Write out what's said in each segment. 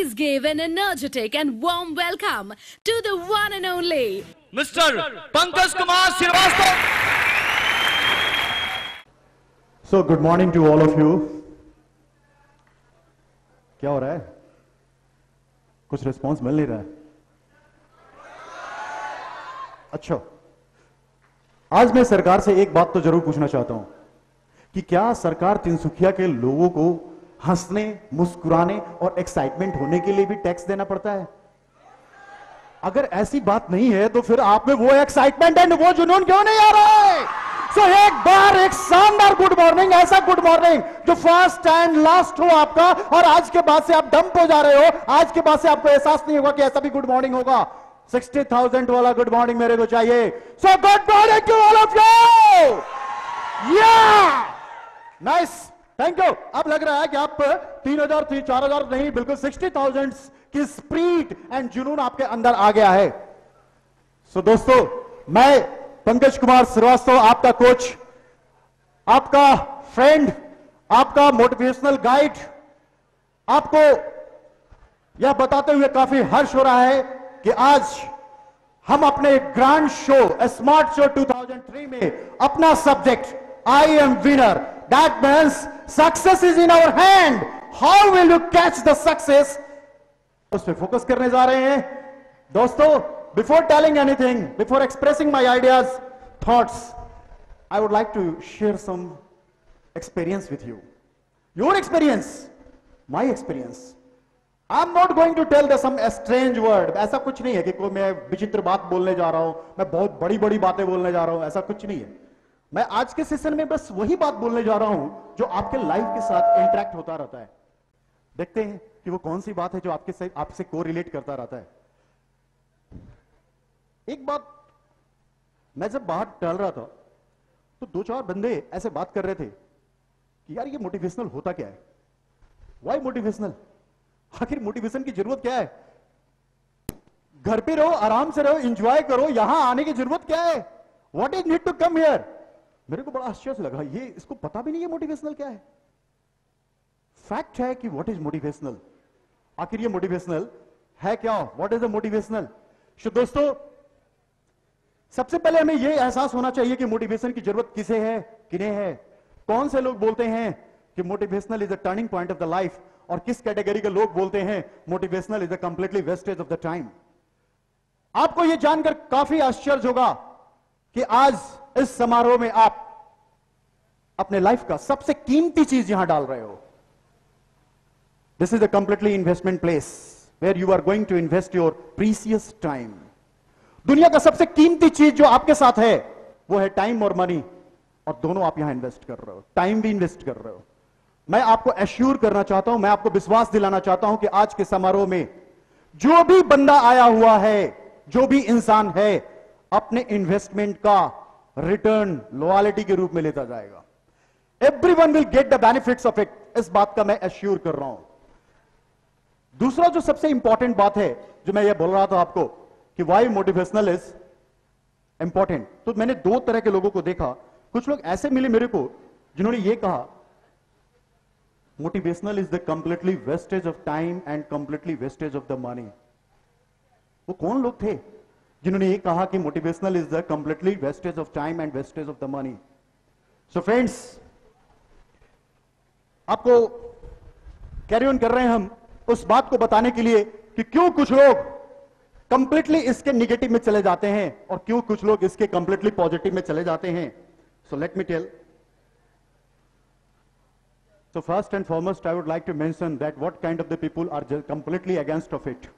Please give an energetic and warm welcome to the one and only Mr. Pankaj Kumar Srivastava. So good morning to all of you. क्या हो रहा है? कुछ response मिल नहीं रहा है. अच्छा, आज मैं सरकार से एक बात तो जरूर पूछना चाहता हूं कि क्या सरकार तिनसुकिया के लोगों को हंसने, मुस्कुराने और एक्साइटमेंट होने के लिए भी टैक्स देना पड़ता है? अगर ऐसी बात नहीं है तो फिर आप में वो एक्साइटमेंट एंड वो जुनून क्यों नहीं आ रहा है? सो एक बार एक शानदार गुड मॉर्निंग, ऐसा गुड मॉर्निंग जो फर्स्ट एंड लास्ट हो आपका, और आज के बाद से आप डंप हो जा रहे हो. आज के बाद से आपको एहसास नहीं होगा कि ऐसा भी गुड मॉर्निंग होगा. 60,000 वाला गुड मॉर्निंग मेरे को चाहिए. So good morning to all of you. Yeah nice, thank you. अब लग रहा है कि आप 3,000 4,000 नहीं, बिल्कुल 60,000 की स्प्रीट एंड जुनून आपके अंदर आ गया है. सो दोस्तों, मैं पंकज कुमार श्रीवास्तव, आपका कोच, आपका फ्रेंड, आपका मोटिवेशनल गाइड, आपको यह बताते हुए काफी हर्ष हो रहा है कि आज हम अपने ग्रैंड शो स्मार्ट शो 2003 में अपना subject I am winner, that means success is in our hand, how will you catch the success, उस पर फोकस करने जा रहे हैं. दोस्तों, before telling anything, before expressing my ideas, thoughts, I would like to share some experience with you. Your experience, my experience. I'm not going to tell some strange word. ऐसा कुछ नहीं है कि कोई मैं विचित्र बात बोलने जा रहा हूं, मैं बहुत बड़ी बड़ी बातें बोलने जा रहा हूं, ऐसा कुछ नहीं है. मैं आज के सेशन में बस वही बात बोलने जा रहा हूं जो आपके लाइफ के साथ इंटरेक्ट होता रहता है. देखते हैं कि वो कौन सी बात है जो आपसे कोरिलेट करता रहता है. एक बात, मैं जब बाहर टहल रहा था तो 2-4 बंदे ऐसे बात कर रहे थे कि यार ये मोटिवेशनल होता क्या है, वाई मोटिवेशनल, आखिर मोटिवेशन की जरूरत क्या है, घर पे रहो, आराम से रहो, एंजॉय करो, यहां आने की जरूरत क्या है, what is need to come here. मेरे को बड़ा आश्चर्य लगा, ये इसको पता भी नहीं है मोटिवेशनल क्या है. फैक्ट है कि व्हाट इज मोटिवेशनल, आखिर ये मोटिवेशनल है क्या, व्हाट इज द मोटिवेशनल. दोस्तों, सबसे पहले हमें यह एहसास होना चाहिए कि मोटिवेशन की जरूरत किसे है, किन्हें है. कौन से लोग बोलते हैं कि motivational is the turning point of the life, और किस कैटेगरी के लोग बोलते हैं motivational is the completely wastage of the time. आपको यह जानकर काफी आश्चर्य होगा कि आज इस समारोह में आप अपने लाइफ का सबसे कीमती चीज यहां डाल रहे हो. This is the completely investment place where you are going to invest your precious time. दुनिया का सबसे कीमती चीज जो आपके साथ है वो है टाइम और मनी, और दोनों आप यहां इन्वेस्ट कर रहे हो, टाइम भी इन्वेस्ट कर रहे हो. मैं आपको एश्योर करना चाहता हूं, मैं आपको विश्वास दिलाना चाहता हूं कि आज के समारोह में जो भी बंदा आया हुआ है, जो भी इंसान है, अपने इन्वेस्टमेंट का रिटर्न लॉयल्टी के रूप में लेता जाएगा. Everyone will get the benefits of it, इस बात का मैं एश्योर कर रहा हूं. दूसरा जो सबसे इंपॉर्टेंट बात है जो मैं ये बोल रहा था आपको कि वाई मोटिवेशनल इज इंपॉर्टेंट, तो मैंने 2 तरह के लोगों को देखा. कुछ लोग ऐसे मिले मेरे को जिन्होंने ये कहा motivational is the completely wastage of time and completely wastage of the money. वो कौन लोग थे जिन्होंने ये कहा कि motivational is the completely wastage of time and wastage of the money. So friends, आपको कैरी ऑन कर रहे हैं हम उस बात को बताने के लिए कि क्यों कुछ लोग कंप्लीटली इसके निगेटिव में चले जाते हैं और क्यों कुछ लोग इसके कंप्लीटली पॉजिटिव में चले जाते हैं. So let me tell. So first and foremost, I would like to mention that what kind of the people are just completely against of it.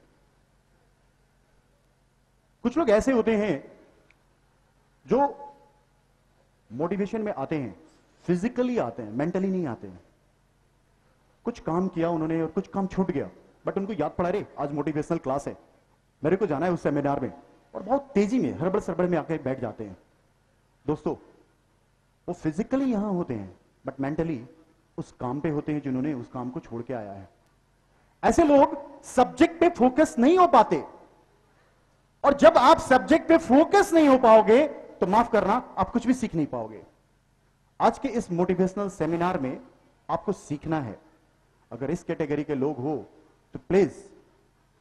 कुछ लोग ऐसे होते हैं जो मोटिवेशन में आते हैं, फिजिकली आते हैं, मेंटली नहीं आते हैं. कुछ काम किया उन्होंने और कुछ काम छूट गया, बट उनको याद पड़ा रे आज मोटिवेशनल क्लास है, मेरे को जाना है उस सेमिनार में, और बहुत तेजी में हड़बड़ सड़बड़ में आके बैठ जाते हैं. दोस्तों, वो फिजिकली यहां होते हैं बट मेंटली उस काम पे होते हैं जिन्होंने उस काम को छोड़ के आया है. ऐसे लोग सब्जेक्ट पे फोकस नहीं हो पाते, और जब आप सब्जेक्ट पे फोकस नहीं हो पाओगे तो माफ करना, आप कुछ भी सीख नहीं पाओगे. आज के इस मोटिवेशनल सेमिनार में आपको सीखना है. अगर इस कैटेगरी के लोग हो तो प्लीज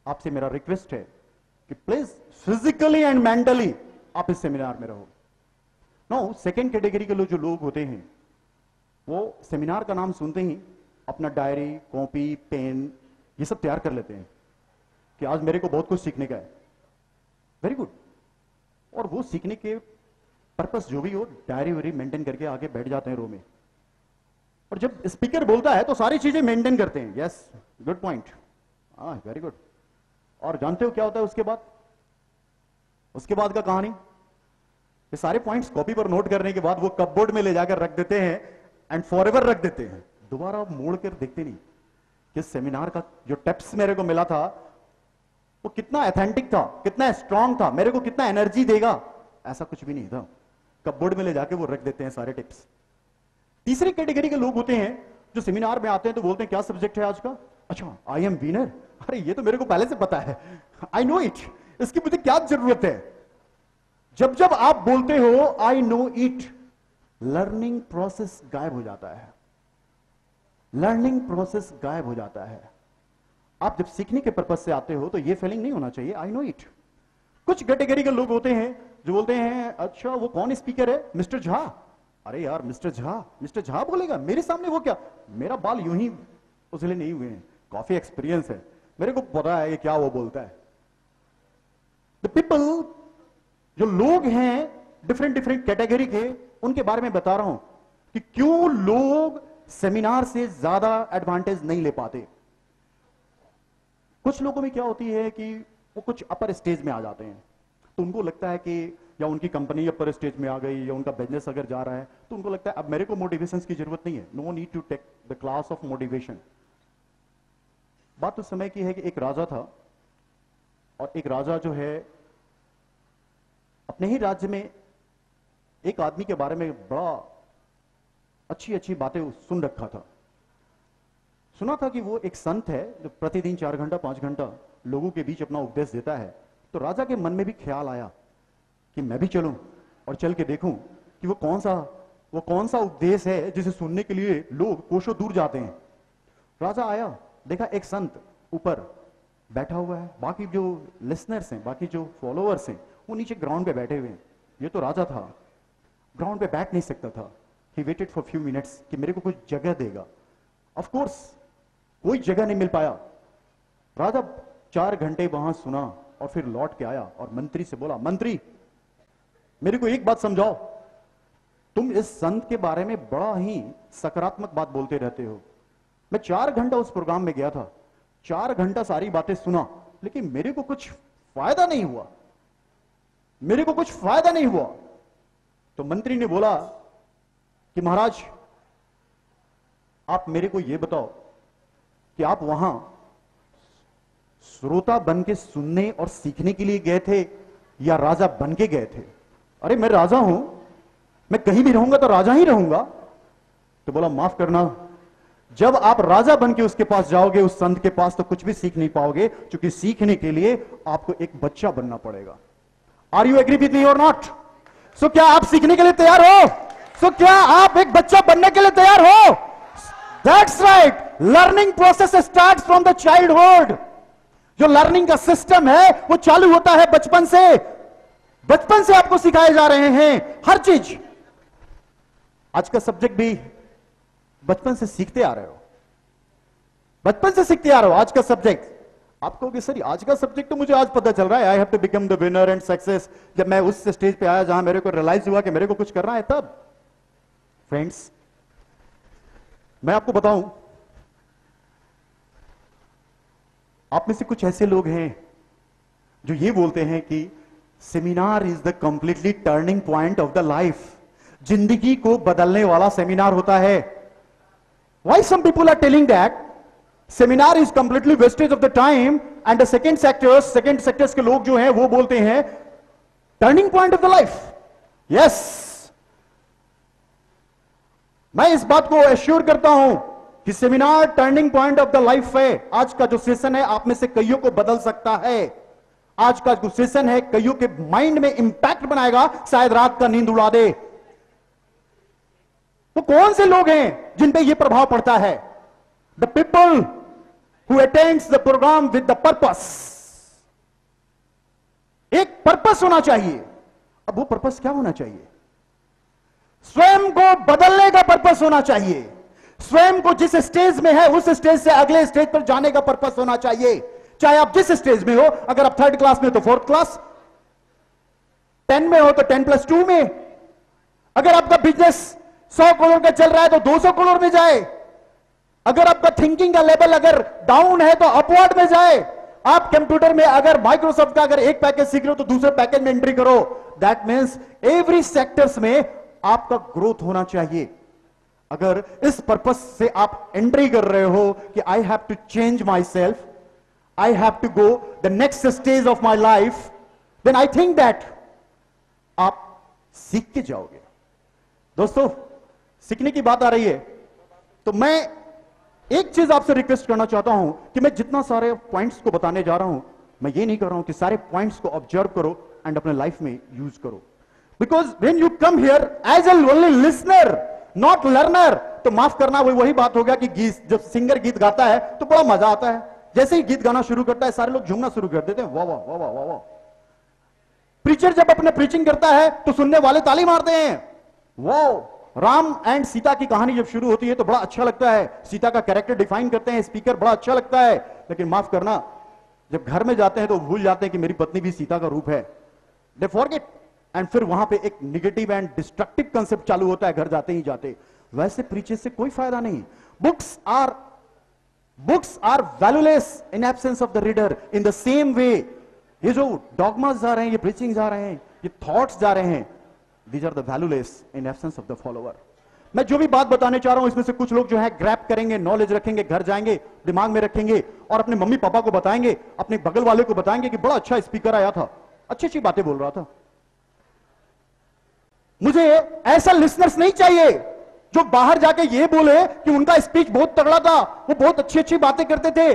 आपसे मेरा रिक्वेस्ट है कि प्लीज फिजिकली एंड मेंटली आप इस सेमिनार में रहो। नो, सेकेंड कैटेगरी के जो लोग होते हैं वो सेमिनार का नाम सुनते ही अपना डायरी, कॉपी, पेन ये सब तैयार कर लेते हैं कि आज मेरे को बहुत कुछ सीखने का है। Very good. और वो सीखने के पर्पस जो भी हो, डायरी वायरी मेंटेन करके आगे बैठ जाते हैं रो में, और जब स्पीकर बोलता है तो सारी चीजें मेंटेन करते हैं। यस, गुड पॉइंट, हाँ वेरी गुड। और जानते हो क्या होता है उसके बाद? उसके बाद का कहानी, ये सारे पॉइंट्स कॉपी पर नोट करने के बाद वो कपबोर्ड में ले जाकर रख देते हैं एंड फॉरएवर रख देते हैं। दोबारा मोड़ कर देखते नहीं कि सेमिनार का जो टिप्स मेरे को मिला था वो कितना ऑथेंटिक था, कितना स्ट्रांग था, मेरे को कितना एनर्जी देगा, ऐसा कुछ भी नहीं था। कपबोर्ड में ले जाके वो रख देते हैं सारे टिप्स। तीसरी कैटेगरी के लोग होते हैं जो सेमिनार में आते हैं तो बोलते हैं क्या सब्जेक्ट है आज का? अच्छा, आई एम विनर। अरे ये तो मेरे को पहले से पता है, आई नो इट, इसकी मुझे क्या जरूरत है? जब जब आप बोलते हो I know it, learning process गायब हो जाता है। लर्निंग प्रोसेस गायब हो जाता है। आप जब सीखने के पर्पज से आते हो तो ये फीलिंग नहीं होना चाहिए आई नो इट। कुछ कैटेगरी के लोग होते हैं जो बोलते हैं अच्छा वो कौन स्पीकर है? मिस्टर झा। अरे यार मिस्टर झा बोलेगा मेरे सामने? वो क्या, मेरा बाल यूं ही उजले नहीं हुए हैं, काफी एक्सपीरियंस है, मेरे को पता है क्या वो बोलता है। द पीपल, जो लोग हैं डिफरेंट डिफरेंट कैटेगरी के, उनके बारे में बता रहा हूं कि क्यों लोग सेमिनार से ज्यादा एडवांटेज नहीं ले पाते। कुछ लोगों में क्या होती है कि वो कुछ अपर स्टेज में आ जाते हैं तो उनको लगता है कि या उनकी कंपनी अपर स्टेज में आ गई या उनका बिजनेस अगर जा रहा है तो उनको लगता है अब मेरे को मोटिवेशन की जरूरत नहीं है, no need to take the class of motivation. बात उस समय की है कि एक राजा था और एक राजा जो है अपने ही राज्य में एक आदमी के बारे में बड़ा अच्छी अच्छी बातें सुन रखा था। सुना था कि वो एक संत है जो प्रतिदिन 4 घंटा 5 घंटा लोगों के बीच अपना उपदेश देता है। तो राजा के मन में भी ख्याल आया कि मैं भी चलूं और चल के देखूं कि वो कौन सा उपदेश है जिसे सुनने के लिए लोग कोसों दूर जाते हैं। राजा आया, देखा एक संत ऊपर बैठा हुआ है, बाकी जो लिसनर्स हैं, बाकी जो फॉलोअर्स हैं वो नीचे ग्राउंड पे बैठे हुए हैं। ये तो राजा था, ग्राउंड पे बैठ नहीं सकता था। He waited for few minutes कि मेरे को कुछ जगह देगा। ऑफ कोर्स कोई जगह नहीं मिल पाया। राजा 4 घंटे वहां सुना और फिर लौट के आया और मंत्री से बोला, मंत्री मेरे को एक बात समझाओ, तुम इस संत के बारे में बड़ा ही सकारात्मक बात बोलते रहते हो। मैं 4 घंटा उस प्रोग्राम में गया था, 4 घंटा सारी बातें सुना, लेकिन मेरे को कुछ फायदा नहीं हुआ, मेरे को कुछ फायदा नहीं हुआ। तो मंत्री ने बोला कि महाराज आप मेरे को यह बताओ कि आप वहां श्रोता बन के सुनने और सीखने के लिए गए थे या राजा बन के गए थे? अरे मैं राजा हूं, मैं कहीं भी रहूंगा तो राजा ही रहूंगा। तो बोला माफ करना, जब आप राजा बन के उसके पास जाओगे, उस संत के पास, तो कुछ भी सीख नहीं पाओगे, क्योंकि सीखने के लिए आपको एक बच्चा बनना पड़ेगा। Are you agree with me और नॉट? सो क्या आप सीखने के लिए तैयार हो? सो क्या आप एक बच्चा बनने के लिए तैयार हो? That's right, learning process starts from the childhood. जो लर्निंग का सिस्टम है वो चालू होता है बचपन से। बचपन से आपको सिखाए जा रहे हैं हर चीज। आज का सब्जेक्ट भी बचपन से सीखते आ रहे हो, बचपन से सीखते आ रहे हो। आज का सब्जेक्ट आप कहोगे सर आज का सब्जेक्ट तो मुझे आज पता चल रहा है, I have to become the winner and success. जब मैं उस स्टेज पे आया जहां मेरे को रियलाइज हुआ कि मेरे को कुछ करना है, तब। फ्रेंड्स मैं आपको बताऊं, आप में से कुछ ऐसे लोग हैं जो ये बोलते हैं कि seminar is the completely turning point of the life. जिंदगी को बदलने वाला सेमिनार होता है। Why some people are telling that seminar is completely wastage of the time, and the second sectors के लोग जो हैं वो बोलते हैं turning point of the life. Yes, मैं इस बात को एश्योर करता हूं कि seminar turning point of the life है। आज का जो सेशन है आप में से कईयों को बदल सकता है। आज का जो सेशन है कईयों के माइंड में इंपैक्ट बनाएगा, शायद रात का नींद उड़ा दे। वो कौन से लोग हैं जिन पे ये प्रभाव पड़ता है? The people who attends the program with the purpose. एक पर्पस होना चाहिए. अब वो पर्पस क्या होना चाहिए? स्वयं को बदलने का पर्पस होना चाहिए. स्वयं को जिस स्टेज में है उस स्टेज से अगले स्टेज पर जाने का पर्पस होना चाहिए. चाहे आप जिस स्टेज में हो, अगर आप 3rd क्लास में हो तो 4th क्लास, 10 में हो तो 10+2 में, अगर आपका बिजनेस 100 करोड़ का चल रहा है तो 200 करोड़ में जाए, अगर आपका थिंकिंग का लेवल अगर डाउन है तो अपवर्ड में जाए. आप कंप्यूटर में अगर माइक्रोसॉफ्ट का अगर एक पैकेज सीख रहे हो तो दूसरे पैकेज में एंट्री करो. दैट मीन्स एवरी सेक्टर्स में आपका ग्रोथ होना चाहिए. अगर इस पर्पस से आप एंट्री कर रहे हो कि I have to change myself, I have to go the next stage of my life, then I think that आप सीख के जाओगे. दोस्तों, सीखने की बात आ रही है तो मैं एक चीज आपसे रिक्वेस्ट करना चाहता हूं कि मैं जितना सारे पॉइंट्स को बताने जा रहा हूं, मैं ये नहीं कर रहा हूं कि सारे पॉइंट्स को ऑब्जर्व करो एंड अपने लाइफ में यूज करो. Because when you come here as a only listener not learner, तो माफ करना वही बात हो गया कि गीत जब सिंगर गीत गाता है तो बड़ा मजा आता है. जैसे ही गीत गाना शुरू करता है सारे लोग झूमना शुरू कर देते हैं. वाह वाह वाह वाह वाह वाह. प्रीचर जब अपने प्रीचिंग करता है तो सुनने वाले ताली मारते हैं. वाह. राम एंड सीता की कहानी जब शुरू होती है तो बड़ा अच्छा लगता है. सीता का कैरेक्टर डिफाइन करते हैं स्पीकर, बड़ा अच्छा लगता है. लेकिन माफ करना, जब घर में जाते हैं तो भूल जाते हैं कि मेरी पत्नी भी सीता का रूप है. They forget. एंड फिर वहां पे एक निगेटिव एंड डिस्ट्रक्टिव कंसेप्ट चालू होता है घर जाते ही जाते. वैसे प्रीचर से कोई फायदा नहीं. Books are valueless in absence of the reader. In the same way ये जो डॉगमास जा रहे हैं, ये प्रीचिंग जा रहे हैं, ये थॉट्स जा रहे हैं, these are the valueless in absence of the follower. मैं जो भी बात बताने चाह रहा हूं इसमें से कुछ लोग जो है ग्रैब करेंगे, नॉलेज रखेंगे, घर जाएंगे, दिमाग में रखेंगे और अपने मम्मी पापा को बताएंगे, अपने बगल वाले को बताएंगे कि बड़ा अच्छा स्पीकर आया था, अच्छी अच्छी बातें बोल रहा था. मुझे ऐसा लिसनर्स नहीं चाहिए जो बाहर जाके ये बोले कि उनका स्पीच बहुत तगड़ा था, वो बहुत अच्छी अच्छी बातें करते थे.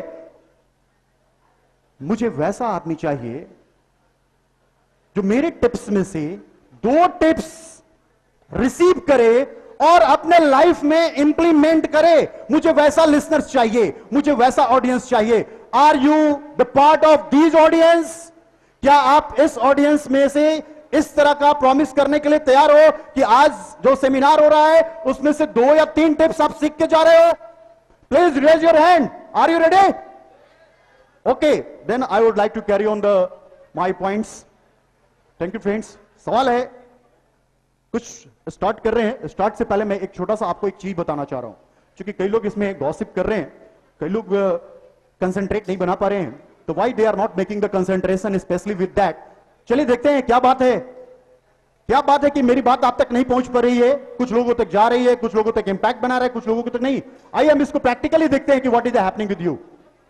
मुझे वैसा आदमी चाहिए जो मेरे टिप्स में से 2 टिप्स रिसीव करे और अपने लाइफ में इंप्लीमेंट करे. मुझे वैसा लिसनर्स चाहिए, मुझे वैसा ऑडियंस चाहिए. Are you the part of these audience? क्या आप इस ऑडियंस में से इस तरह का प्रॉमिस करने के लिए तैयार हो कि आज जो सेमिनार हो रहा है उसमें से 2 या 3 टिप्स आप सीख के जा रहे हो? Please raise your hand. Are you ready? Okay, then I would like to carry on the my points. Thank you friends. सवाल है, कुछ स्टार्ट कर रहे हैं. स्टार्ट से पहले मैं एक छोटा सा आपको एक चीज बताना चाह रहा हूं, क्योंकि कई लोग इसमें गॉसिप कर रहे हैं, कई लोग कंसंट्रेट नहीं बना पा रहे हैं. तो why they are not making the concentration specially with that. चलिए देखते हैं क्या बात है. क्या बात है कि मेरी बात आप तक नहीं पहुंच पा रही है, कुछ लोगों तक जा रही है, कुछ लोगों तक इंपैक्ट बना रहा है, कुछ लोगों को तक नहीं. आइए हम इसको प्रैक्टिकली देखते हैं कि what is happening with you.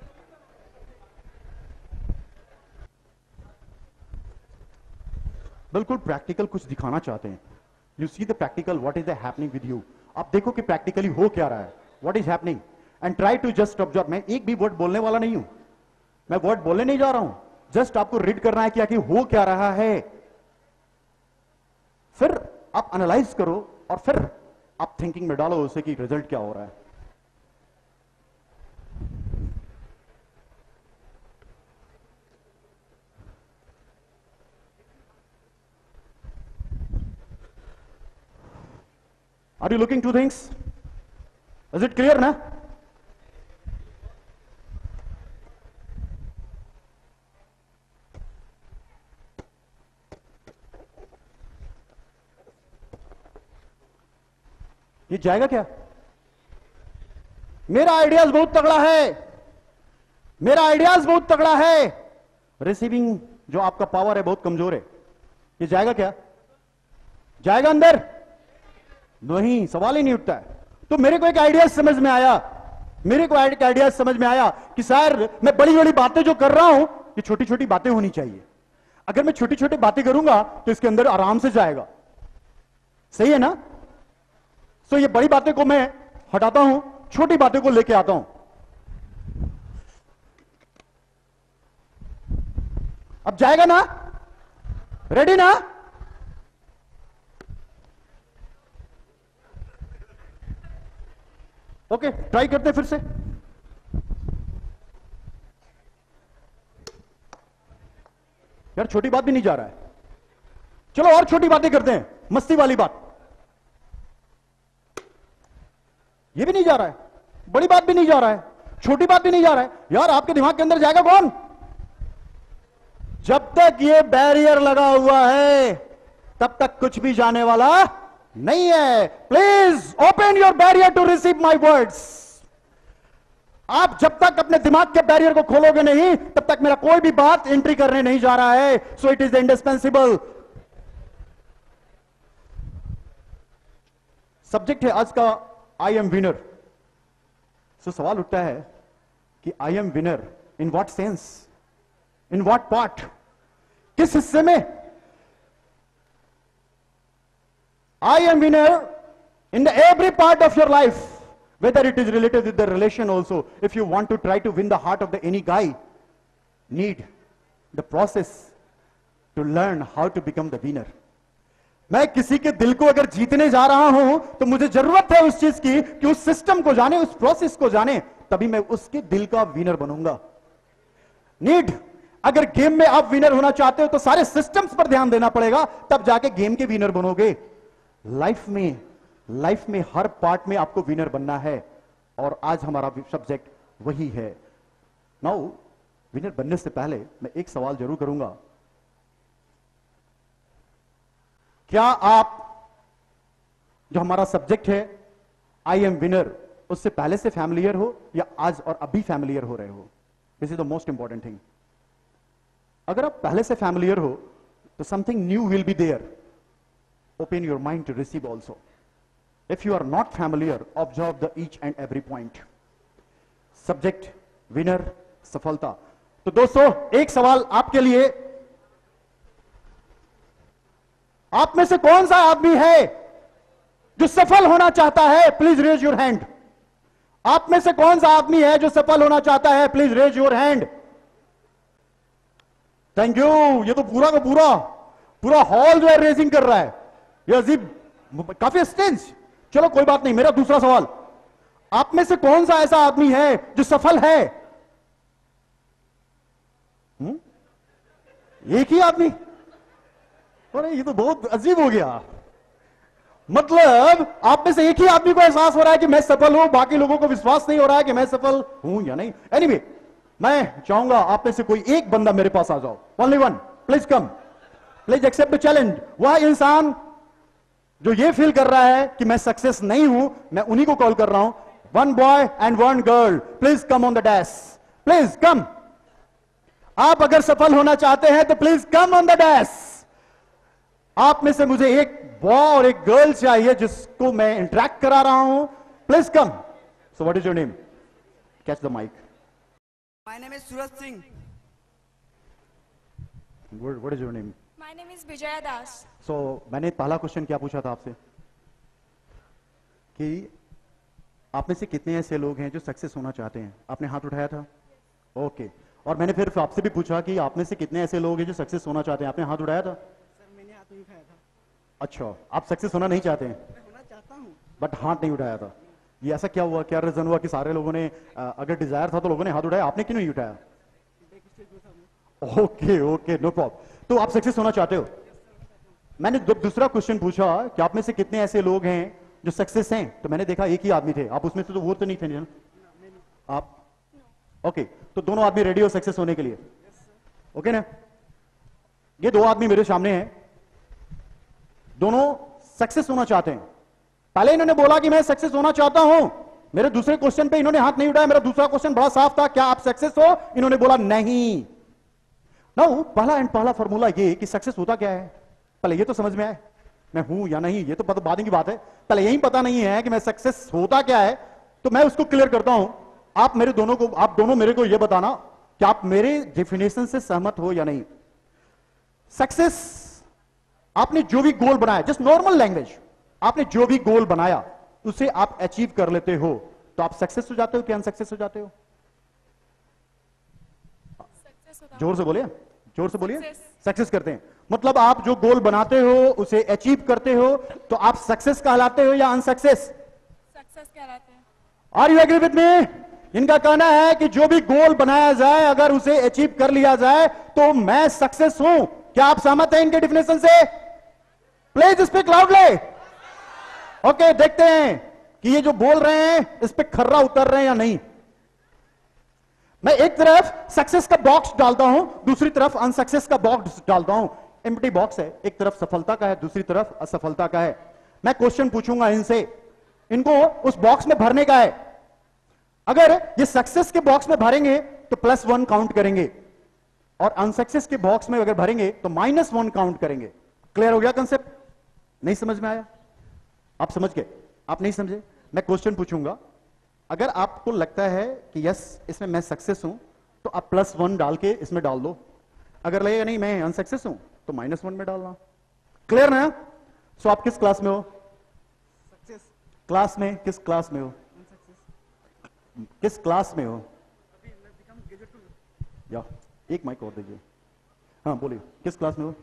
बिल्कुल प्रैक्टिकल कुछ दिखाना चाहते हैं. You see the practical what is happening with you. आप देखो कि प्रैक्टिकली हो क्या रहा है, what is happening, and try to just observe. मैं एक भी वर्ड बोलने वाला नहीं हूं, मैं वर्ड बोलने नहीं जा रहा हूं. जस्ट आपको रीड करना है कि हो क्या रहा है. फिर आप एनालाइज करो और फिर आप थिंकिंग में डालो उसे कि रिजल्ट क्या हो रहा है. Are you looking to things? Is it clear ना? ये जाएगा क्या? मेरा आइडियाज बहुत तगड़ा है, मेरा आइडियाज बहुत तगड़ा है. रिसीविंग जो आपका पावर है बहुत कमजोर है. ये जाएगा क्या? जाएगा अंदर? नहीं, सवाल ही नहीं उठता है. तो मेरे को एक आइडिया समझ में आया, मेरे को एक आइडिया समझ में आया कि सर मैं बड़ी बड़ी बातें जो कर रहा हूं ये छोटी छोटी बातें होनी चाहिए. अगर मैं छोटी छोटी बातें करूंगा तो इसके अंदर आराम से जाएगा. सही है ना? तो ये बड़ी बातें को मैं हटाता हूं, छोटी बातें को लेके आता हूं. अब जाएगा ना? रेडी ना? ओके, ट्राई करते हैं फिर से. यार छोटी बात भी नहीं जा रहा है। चलो और छोटी बातें करते हैं, मस्ती वाली बात। ये भी नहीं जा रहा है, बड़ी बात भी नहीं जा रहा है, छोटी बात भी नहीं जा रहा है। यार आपके दिमाग के अंदर जाएगा कौन? जब तक ये बैरियर लगा हुआ है तब तक कुछ भी जाने वाला नहीं है। Please open your barrier to receive my words. आप जब तक अपने दिमाग के बैरियर को खोलोगे नहीं तब तक मेरा कोई भी बात एंट्री करने नहीं जा रहा है। So it is indispensable. Subject है आज का आई एम विनर। सो सवाल उठता है कि I am winner in what sense, in what part, किस हिस्से में? I am winner in the every part of your life, whether it is related with the relation also. If you want to try to win the heart of the any guy, need the process to learn how to become the winner. मैं किसी के दिल को अगर जीतने जा रहा हूं तो मुझे जरूरत है उस चीज की कि उस सिस्टम को जाने, उस प्रोसेस को जाने, तभी मैं उसके दिल का विनर बनूंगा। नीड, अगर गेम में आप विनर होना चाहते हो तो सारे सिस्टम्स पर ध्यान देना पड़ेगा, तब जाके गेम के विनर बनोगे। लाइफ में हर पार्ट में आपको विनर बनना है और आज हमारा सब्जेक्ट वही है। नाउ विनर बनने से पहले मैं एक सवाल जरूर करूंगा, क्या आप जो हमारा सब्जेक्ट है आई एम विनर, उससे पहले से फैमिलियर हो या आज और अभी फैमिलियर हो रहे हो? This is the most important thing. अगर आप पहले से फैमिलियर हो तो something new will be there. Open your mind to receive also. If you are not familiar, observe the each and every point. Subject, winner, सफलता। तो दोस्तों एक सवाल आपके लिए, आप में से कौन सा आदमी है जो सफल होना चाहता है? Please raise your hand. आप में से कौन सा आदमी है जो सफल होना चाहता है? Please raise your hand. Thank you. ये तो पूरा का पूरा हॉल जो है रेजिंग कर रहा है। ये अजीब, काफी स्टेंस। चलो कोई बात नहीं। मेरा दूसरा सवाल, आप में से कौन सा ऐसा आदमी है जो सफल है? एक ही आदमी? अरे ये तो बहुत अजीब हो गया। मतलब आप में से एक ही आदमी को एहसास हो रहा है कि मैं सफल हूं, बाकी लोगों को विश्वास नहीं हो रहा है कि मैं सफल हूं या नहीं। एनीवे, मैं चाहूंगा आप में से कोई एक बंदा मेरे पास आ जाओ। Only one, please come, please accept the challenge. वह इंसान जो ये फील कर रहा है कि मैं सक्सेस नहीं हूं, मैं उन्हीं को कॉल कर रहा हूं। One boy and one girl, please come on the dash, please come. आप अगर सफल होना चाहते हैं तो please come on the dash. आप में से मुझे एक बॉय और एक गर्ल चाहिए जिसको मैं इंटरेक्ट करा रहा हूं। Please come. So what is your name? Catch the mic. My name is Suraj Singh. What is your name? My name is Vijaya Das. सो मैंने पहला क्वेश्चन क्या पूछा था आपसे कि आप में से कितने ऐसे लोग हैं जो सक्सेस होना चाहते हैं? आपने हाथ उठाया था। ओके। और मैंने फिर आपसे भी पूछा कि आप में से कितने ऐसे लोग हैं जो सक्सेस होना चाहते हैं? आपने हाथ उठाया था। सर मैंने हाथ नहीं उठाया था। अच्छा, आप सक्सेस होना नहीं चाहते हैं? मैं होना चाहता हूँ बट हाथ नहीं उठाया था। ये ऐसा क्या हुआ, क्या रीजन हुआ कि सारे लोगों ने अगर डिजायर था तो लोगों ने हाथ उठाया, आपने क्यों नहीं उठाया? Okay okay, no problem. तो आप सक्सेस होना चाहते हो? मैंने दूसरा क्वेश्चन पूछा कि आप में से कितने ऐसे लोग हैं जो सक्सेस हैं, तो मैंने देखा एक ही आदमी थे। आप उसमें से तो वो तो नहीं थे ना आप? ओके, तो दोनों आदमी रेडी हो सक्सेस होने के लिए? ओके ना? ये दो आदमी मेरे सामने हैं, दोनों सक्सेस होना चाहते हैं। पहले इन्होंने बोला कि मैं सक्सेस होना चाहता हूं। मेरे दूसरे क्वेश्चन पे इन्होंने हाथ नहीं उठाया। मेरा दूसरा क्वेश्चन बड़ा साफ था, क्या आप सक्सेस हो? इन्होंने बोला नहीं। नाउ पहला फॉर्मूला ये कि सक्सेस होता क्या है, पहले ये तो समझ में आए। मैं हूं या नहीं ये तो बाद की बात है, पहले यही पता नहीं है कि मैं सक्सेस होता क्या है, तो मैं उसको क्लियर करता हूं। आप दोनों मेरे को ये बताना कि आप मेरे डेफिनेशन से सहमत हो या नहीं। सक्सेस, आपने जो भी गोल बनाया, जस्ट नॉर्मल लैंग्वेज, आपने जो भी गोल बनाया उसे आप अचीव कर लेते हो तो आप सक्सेस हो जाते हो कि अनसक्सेस हो जाते हो? जोर से बोलिए, जोर से बोलिए। सक्सेस करते हैं, मतलब आप जो गोल बनाते हो उसे अचीव करते हो तो आप सक्सेस कहलाते हो या अनसक्सेस? सक्सेस कहलाते हैं। Are you agree with me? इनका कहना है कि जो भी गोल बनाया जाए अगर उसे अचीव कर लिया जाए तो मैं सक्सेस हूं। क्या आप सहमत हैं इनके डिफिनेशन से? Please speak loudly. ओके, देखते हैं कि ये जो बोल रहे हैं इस पे खर्रा उतर रहे हैं या नहीं। मैं एक तरफ सक्सेस का बॉक्स डालता हूं, दूसरी तरफ अनसक्सेस का बॉक्स डालता हूं। एम्प्टी बॉक्स है, एक तरफ सफलता का है, दूसरी तरफ असफलता का है। मैं क्वेश्चन पूछूंगा इनसे, इनको उस बॉक्स में भरने का है। अगर ये सक्सेस के बॉक्स में भरेंगे तो +1 काउंट करेंगे, और अनसक्सेस के बॉक्स में अगर भरेंगे तो -1 काउंट करेंगे। क्लियर हो गया कंसेप्ट? नहीं समझ में आया? आप समझ गए? आप नहीं समझे? मैं क्वेश्चन पूछूंगा, अगर आपको लगता है कि यस इसमें मैं सक्सेस हूं तो आप +1 डाल के इसमें डाल दो। अगर लगेगा नहीं मैं अनसक्सेस हूं तो -1 में डालना। क्लियर ना? सो आप किस क्लास में हो? सक्सेस। क्लास में किस क्लास में हो? किस क्लास में हो? या एक माइक और दीजिए। हाँ बोलिए, किस क्लास में हो?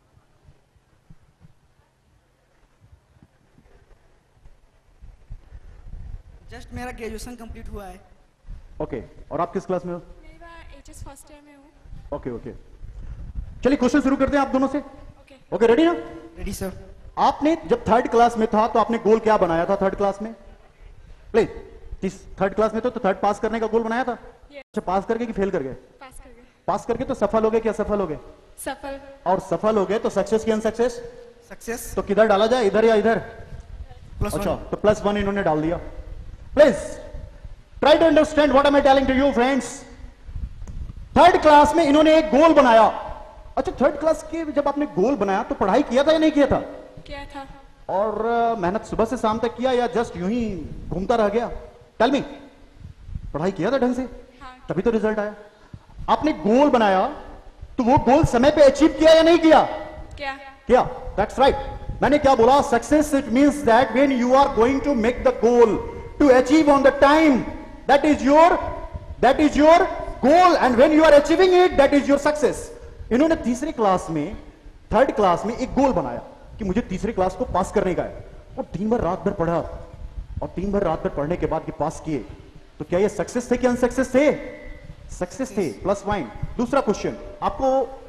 जस्ट मेरा ग्रेजुएशन कंप्लीट हुआ है। ओके, और आप किस क्लास में हो? मेरा एचएस फर्स्ट ईयर में हूँ। ओके ओके, चलिए क्वेश्चन शुरू करते हैं आप दोनों से। ओके। ओके, रेडी ना? Ready sir. आपने जब 3rd क्लास में था तो आपने गोल क्या बनाया था 3rd क्लास में? प्लीज, 3rd क्लास में तो 3rd पास करने का गोल बनाया था? अच्छा, पास करके कि फेल कर गए? पास कर गए। पास करके तो सफल हो गए कि असफल हो गए? सफल। और सफल हो गए तो सक्सेस की अनसक्सेस? सक्सेस। तो किधर डाला जाए, इधर या इधर? +1। अच्छा, तो +1 इन्होंने डाल दिया। Please try to understand what am I telling to you friends. 3rd class में इन्होंने एक गोल बनाया। अच्छा, 3rd क्लास के जब आपने गोल बनाया तो पढ़ाई किया था या नहीं किया था? क्या था? और मेहनत सुबह से शाम तक किया या जस्ट यूं ही घूमता रह गया? टेल मी, पढ़ाई किया था ढंग से? हाँ। तभी तो रिजल्ट आया। आपने गोल बनाया तो वो गोल समय पे अचीव किया या नहीं किया? क्या? किया। That's right. मैंने क्या बोला? Success it means that when you are going to make the goal to achieve on the time, that is your goal, and when you are achieving it that is your success. इन्होंने 3री class में 3rd class में एक गोल बनाया कि मुझे 3री class को पास करने का है, और दिन भर रात भर पढ़ा, और दिन भर रात भर पढ़ने के बाद ये पास किए। तो क्या ये सक्सेस थे कि अनसक्सेस थे? सक्सेस थे, +1। दूसरा क्वेश्चन, आपको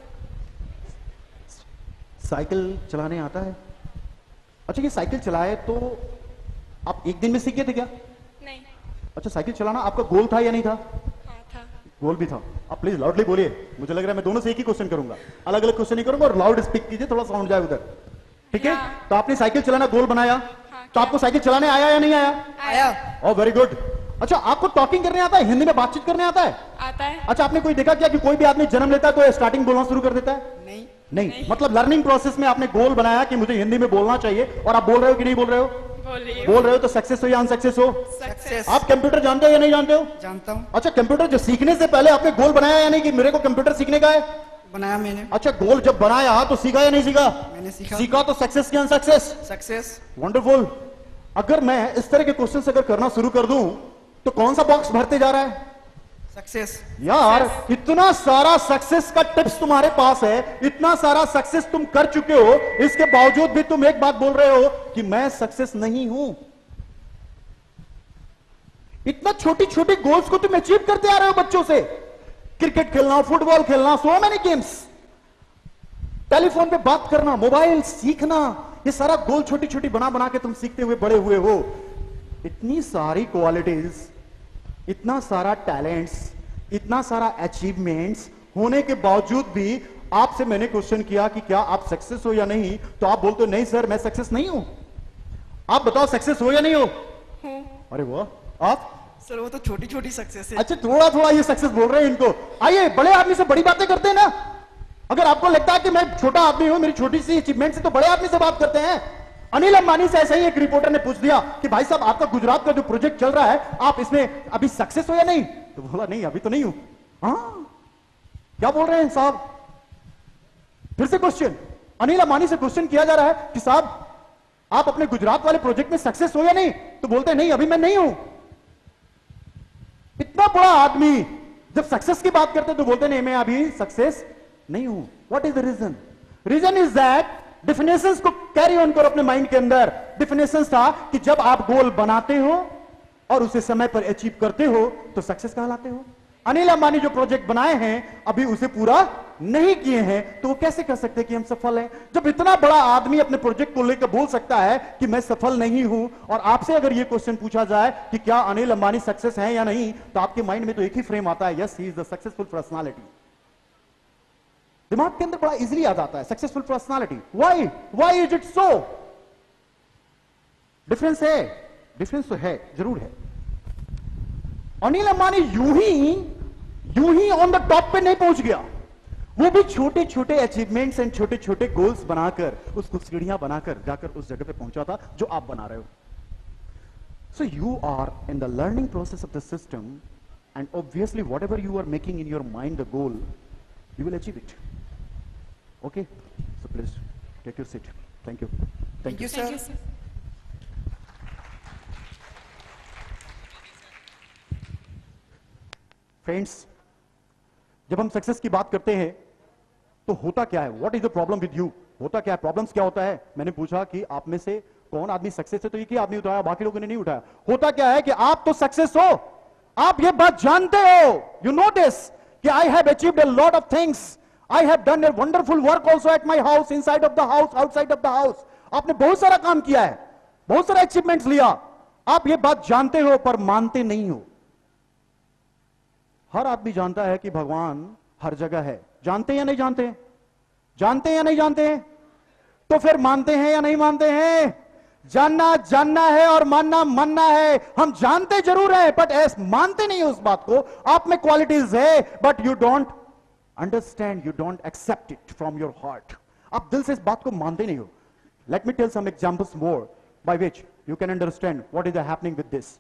साइकिल चलाने आता है? अच्छा, ये साइकिल चलाए तो आप एक दिन में सीख गए थे क्या? नहीं। अच्छा, साइकिल चलाना आपका गोल था या नहीं था? हाँ था। गोल भी था। आप प्लीज लाउडली बोलिए, मुझे लग रहा है मैं दोनों से एक ही क्वेश्चन करूंगा, अलग अलग क्वेश्चन नहीं करूंगा, और लाउड स्पीक कीजिए, थोड़ा साउंड जाए उधर, ठीक है? हाँ। तो आपने साइकिल चलाना गोल बनाया, हाँ, तो आपको साइकिल चलाने आया या नहीं आया? आया। Oh very good. अच्छा, आपको टॉकिंग करने आता है? हिंदी में बातचीत करने आता है? आता है। अच्छा, आपने कोई देखा क्या कि कोई भी आदमी जन्म लेता है तो स्टार्टिंग बोलना शुरू कर देता है? नहीं। नहीं। मतलब लर्निंग प्रोसेस में आपने गोल बनाया कि मुझे हिंदी में बोलना चाहिए, और आप बोल रहे हो कि नहीं बोल रहे हो? बोल रहे हो। तो सक्सेस हो या अनसक्सेस हो? सक्सेस। आप कंप्यूटर जानते हो या नहीं जानते हो? जानता हूँ। अच्छा, कंप्यूटर जो सीखने से पहले आपने गोल बनाया या नहीं कि मेरे को कंप्यूटर सीखने का है? बनाया मैंने। अच्छा, गोल जब बनाया तो सीखा या नहीं सीखा? मैंने सीखा। सीखा तो सक्सेस की अनसक्सेस? सक्सेस। वंडरफुल। अगर मैं इस तरह के क्वेश्चन अगर करना शुरू कर दूं तो कौन सा बॉक्स भरते जा रहा है? सक्सेस। यार, इतना सारा सक्सेस का टिप्स तुम्हारे पास है, इतना सारा सक्सेस तुम कर चुके हो, इसके बावजूद भी तुम एक बात बोल रहे हो कि मैं सक्सेस नहीं हूं। इतना छोटी छोटी गोल्स को तुम अचीव करते आ रहे हो बच्चों से। क्रिकेट खेलना, फुटबॉल खेलना, सो मेनी गेम्स, टेलीफोन पे बात करना, मोबाइल सीखना, ये सारा गोल छोटी छोटी बना बना के तुम सीखते हुए बड़े हुए हो। इतनी सारी क्वालिटीज, इतना सारा टैलेंट्स, इतना सारा अचीवमेंट्स होने के बावजूद भी आपसे मैंने क्वेश्चन किया कि क्या आप सक्सेस हो या नहीं, तो आप बोलते हो नहीं सर मैं सक्सेस नहीं हूं। आप बताओ सक्सेस हो या नहीं हो? अरे वाह, आप? सर वो तो छोटी छोटी सक्सेस है। अच्छा, थोड़ा थोड़ा ये सक्सेस बोल रहे हैं इनको। आइए, बड़े आदमी से बड़ी बातें करते हैं ना। अगर आपको लगता है कि मैं छोटा आदमी हूं, मेरी छोटी सी अचीवमेंट से, तो बड़े आदमी से बात करते हैं। अनिल अंबानी से ऐसा ही एक रिपोर्टर ने पूछ दिया कि भाई साहब आपका गुजरात का जो प्रोजेक्ट चल रहा है, आप इसमें अभी सक्सेस हो या नहीं? तो बोला नहीं, अभी तो नहीं हूं। हाँ, क्या बोल रहे हैं साहब? फिर से क्वेश्चन, अनिल अंबानी से क्वेश्चन किया जा रहा है कि साहब आप अपने गुजरात वाले प्रोजेक्ट में सक्सेस हो या नहीं? तो बोलते हैं नहीं, अभी मैं नहीं हूं। इतना बड़ा आदमी जब सक्सेस की बात करते तो बोलते नहीं, मैं अभी सक्सेस नहीं हूं। What is the reason? Reason is that definitions को कैरी ऑन करो अपने माइंड के अंदर। डेफिनेशंस था कि जब आप गोल बनाते हो और उसे समय पर अचीव करते हो तो सक्सेस कहलाते हो। अनिल अंबानी जो प्रोजेक्ट बनाए हैं अभी उसे पूरा नहीं किए हैं, तो वो कैसे कह सकते हैं कि हम सफल हैं? जब इतना बड़ा आदमी अपने प्रोजेक्ट को लेकर बोल सकता है कि मैं सफल नहीं हूं, और आपसे अगर ये क्वेश्चन पूछा जाए कि क्या अनिल अंबानी सक्सेस है या नहीं, तो आपके माइंड में तो एक ही फ्रेम आता है, yes he is the successful personality. दिमाग के अंदर बड़ा इजीली आ जाता है successful personality. Why is it so? Difference है, डिफरेंस तो है, जरूर है। अनिल अंबानी यूं ही ऑन द टॉप पे नहीं पहुंच गया, वो भी छोटे छोटे अचीवमेंट्स एंड छोटे छोटे गोल्स बनाकर, उसको सीढ़ियां बनाकर जाकर उस जगह पे पहुंचा था जो आप बना रहे हो। So you are in the learning process of the system, and obviously whatever you are making in your mind the goal, you will achieve it. Okay, so please take your seat. Thank you. Thank you Thank you, sir. sir. Friends, जब हम success की बात करते हैं तो होता क्या है? What is the problem with you? होता क्या है? प्रॉब्लम्स क्या होता है? मैंने पूछा कि आप में से कौन आदमी सक्सेस है, तो एक ही आदमी उठाया, बाकी लोगों ने नहीं उठाया। होता क्या है कि आप तो सक्सेस हो, आप ये बात जानते हो, यू नो दिस कि I have achieved a lot of things, I have done a wonderful work also at my house, inside of the house, outside of the house. आपने बहुत सारा काम किया है, बहुत सारा अचीवमेंट्स लिया, आप ये बात जानते हो पर मानते नहीं हो। हर आदमी जानता है कि भगवान हर जगह है, जानते हैं या नहीं जानते हैं? जानते हैं या नहीं जानते हैं? तो फिर मानते हैं या नहीं मानते हैं? जानना जानना है और मानना मानना है। हम जानते जरूर हैं बट मानते नहीं उस बात को। आप में क्वालिटीज है but you don't understand, you don't accept it from your heart. आप दिल से इस बात को मानते नहीं हो। Let me tell some examples more by which you can understand what is happening with this.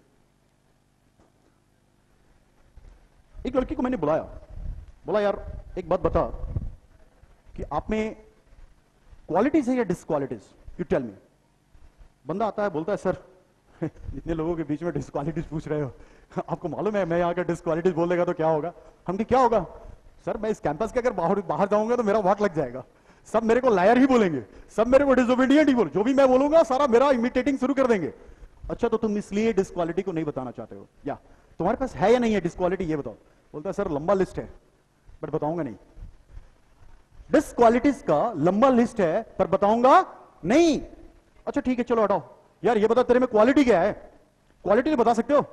एक लड़की को मैंने बुलाया, बोला यार एक बात बता कि आप में क्वालिटीज है या डिसक्वालिटीज, यू टेल मी। बंदा आता है, बोलता है सर इतने लोगों के बीच में डिसक्वालिटीज पूछ रहे हो, आपको मालूम है मैं यहाँ का डिसक्वालिटीज बोल देगा तो क्या होगा? हम कि क्या होगा? सर मैं इस कैंपस के अगर बाहर जाऊंगा तो मेरा वाक लग जाएगा, सब मेरे को लायर ही बोलेंगे, सब मेरे को डिसोबीडियंट ही बोल, जो भी मैं बोलूंगा सारा मेरा इमिटेटिंग शुरू कर देंगे। अच्छा तो तुम इसलिए डिसक्वालिटी को नहीं बताना चाहते हो, या तुम्हारे पास है या नहीं है डिसक्वालिटी, ये बताओ। बोलता है सर लंबा लिस्ट है बट बताऊंगा नहीं। डिसक्वालिटीज का लंबा लिस्ट है पर बताऊंगा नहीं। अच्छा ठीक है चलो हटाओ, यार ये बता तेरे में क्वालिटी क्या है? क्वालिटी तो बता सकते हो?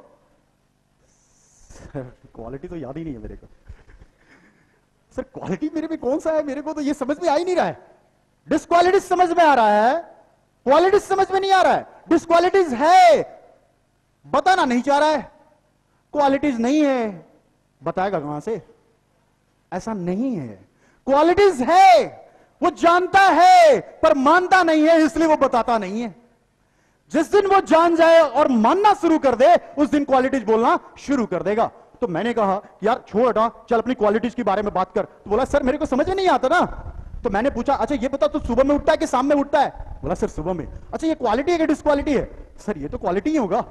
सर क्वालिटी तो याद ही नहीं है मेरे को। सर क्वालिटी मेरे में कौन सा है, मेरे को तो ये समझ में आ ही नहीं रहा है। डिसक्वालिटीज समझ में आ रहा है, क्वालिटीज समझ में नहीं आ रहा है। डिसक्वालिटीज है, बताना नहीं चाह रहा है। क्वालिटीज नहीं है, बताएगा कहां से? ऐसा नहीं है, क्वालिटीज है, वो जानता है पर मानता नहीं है, इसलिए वो बताता नहीं है। जिस दिन वो जान जाए और मानना शुरू कर दे उस दिन क्वालिटीज बोलना शुरू कर देगा। तो मैंने कहा यार छोड़ हटा, चल अपनी क्वालिटीज के बारे में बात कर। तो बोला सर मेरे को समझ में नहीं आता ना। तो मैंने पूछा अच्छा ये बता तू सुबह में उठता है कि शाम में उठता है? बोला सर सुबह में। अच्छा ये क्वालिटी है कि डिसक्वालिटी है? सर ये तो क्वालिटी ही होगा।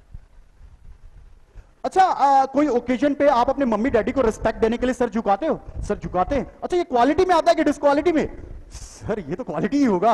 अच्छा कोई ओकेजन पे आप अपने मम्मी डैडी को रिस्पेक्ट देने के लिए सर झुकाते हो? सर झुकाते हैं। अच्छा ये क्वालिटी में आता है कि डिसक्वालिटी में? सर ये तो क्वालिटी ही होगा।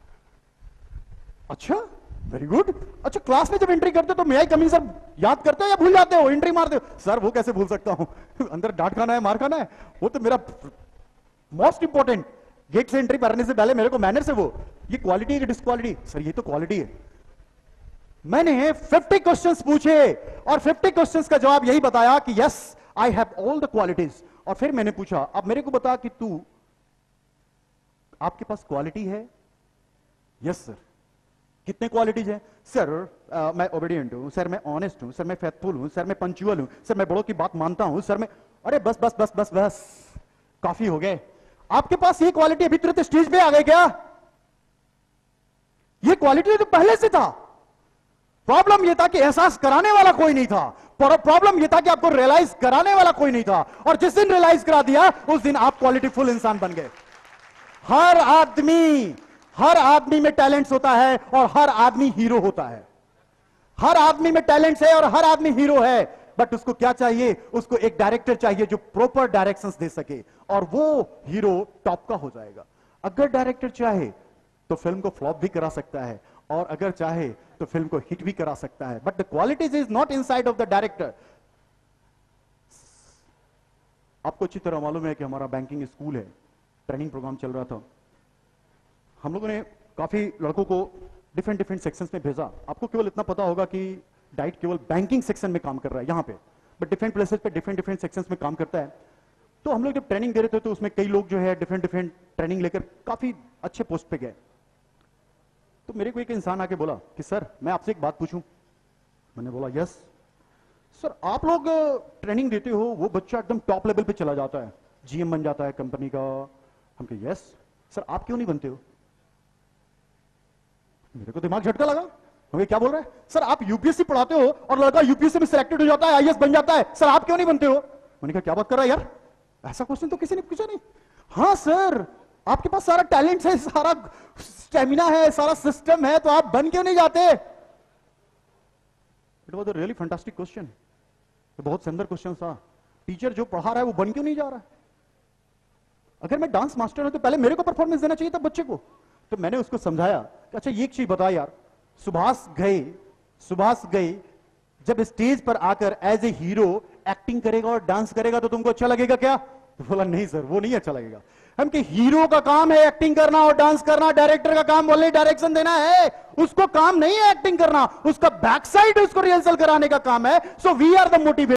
अच्छा वेरी गुड। अच्छा क्लास में जब एंट्री करते हो तो मैं आई कमी सर याद करते हो या भूल जाते हो, एंट्री मारते हो? सर वो कैसे भूल सकता हूं, अंदर डांट खाना है मार खाना है, वो तो मेरा मोस्ट इंपॉर्टेंट, गेट से एंट्री मारने से पहले मेरे को मैनर्स है वो। ये क्वालिटी है कि डिसक्वालिटी? सर ये तो क्वालिटी है। मैंने 50 क्वेश्चंस पूछे और 50 क्वेश्चंस का जवाब यही बताया कि yes I have all the qualities. और फिर मैंने पूछा अब मेरे को बता कि तू, आपके पास क्वालिटी है? Yes sir. कितने क्वालिटीज है? सर मैं ओबीडियंट हूं, सर मैं ऑनेस्ट हूं, सर मैं फेथफुल हूं, सर मैं पंक्चुअल हूं, सर मैं बड़ों की बात मानता हूं, सर मैं। अरे बस बस बस बस बस काफी हो गए। आपके पास ये क्वालिटी अभी तुरंत स्टेज पे आ गए क्या? ये क्वालिटी तो पहले से था। प्रॉब्लम यह था कि एहसास कराने वाला कोई नहीं था, प्रॉब्लम यह था कि आपको रियलाइज कराने वाला कोई नहीं था। और जिस दिन रियलाइज करा दिया उस दिन आप क्वालिटीफुल इंसान बन गए। हर आदमी में टैलेंट्स होता है और हर आदमी हीरो होता है। हर आदमी में टैलेंट्स है और हर आदमी हीरो है, बट उसको क्या चाहिए? उसको एक डायरेक्टर चाहिए जो प्रॉपर डायरेक्शंस दे सके और वो हीरो टॉप का हो जाएगा। अगर डायरेक्टर चाहे तो फिल्म को फ्लॉप भी करा सकता है और अगर चाहे तो फिल्म को हिट भी करा सकता है, but the qualities is not inside of the director. आपको अच्छी तरह मालूम है कि हमारा बैंकिंग स्कूल है, ट्रेनिंग प्रोग्राम चल रहा था। हम लोगों ने काफी लड़कों को डिफरेंट डिफरेंट सेक्शंस में भेजा। आपको केवल इतना पता होगा कि डाइट केवल बैंकिंग सेक्शन में काम कर रहा है यहां पे, बट डिफरेंट प्लेसेस पे डिफरेंट डिफरेंट सेक्शंस में काम करता है। तो हम लोग जब ट्रेनिंग दे रहे थे तो उसमें कई लोग जो है डिफरेंट डिफरेंट ट्रेनिंग लेकर काफी अच्छे पोस्ट पे गए। तो मेरे को एक इंसान आके बोला कि सर मैं आपसे एक बात पूछूं। मैंने बोला यस सर, आप लोग ट्रेनिंग देते हो, वो बच्चा एकदम टॉप लेवल पे चला जाता है, जीएम बन जाता है कंपनी का। हम कहे यस सर, आप क्यों नहीं बनते हो? मेरे को दिमाग झटका लगा। हमें क्या बोल रहा है? सर आप यूपीएससी पढ़ाते हो और लड़का यूपीएससी में सिलेक्टेड हो जाता है, आईएएस बन जाता है, सर आप क्यों नहीं बनते हो? मैंने कहा क्या बात कर रहा है यार, ऐसा क्वेश्चन तो किसी ने पूछा नहीं। हाँ सर, आपके पास सारा टैलेंट है, सारा स्टेमिना है, सारा सिस्टम है, तो आप बन क्यों नहीं जाते? It was a really fantastic question. बहुत सुंदर क्वेश्चन था। टीचर जो पढ़ा रहा है वो बन क्यों नहीं जा रहा है? अगर मैं डांस मास्टर हूं तो पहले मेरे को परफॉर्मेंस देना चाहिए था बच्चे को। तो मैंने उसको समझाया कि अच्छा ये एक चीज बता यार, सुभाष गए जब स्टेज पर आकर एज ए हीरो एक्टिंग करेगा और डांस करेगा तो तुमको अच्छा लगेगा क्या? तो बोला नहीं सर, वो नहीं अच्छा लगेगा। हम कि हीरो का काम है एक्टिंग करना और डांस करना, डायरेक्टर का काम बोले डायरेक्शन देना है, उसको काम नहीं है एक्टिंग करना, उसका बैक साइड उसको रिहर्सल कराने का काम है। So we are the motivator.